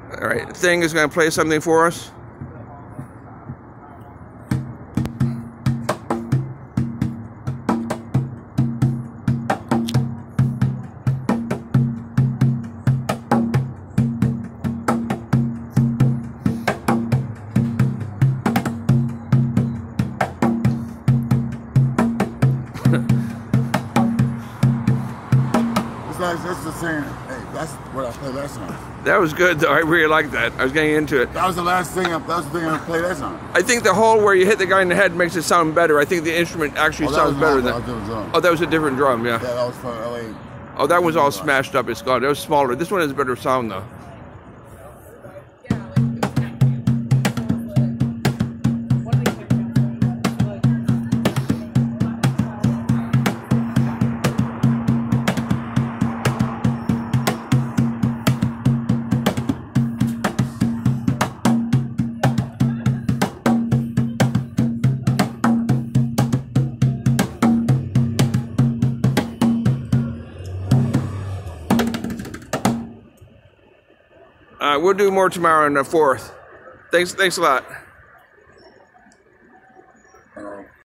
All right, Thing is going to play something for us. That's the same. Hey, that's what I played last time. That was good, though. I really liked that. I was getting into it. That was the last thing. That was the thing I played last time. I think the hole where you hit the guy in the head makes it sound better. I think the instrument actually sounds better than. Oh, that was a different drum, yeah. Yeah, that was from LA. Oh, that was all smashed up. It's gone. That was smaller. This one has a better sound, though. We'll do more tomorrow on the 4th. Thanks a lot.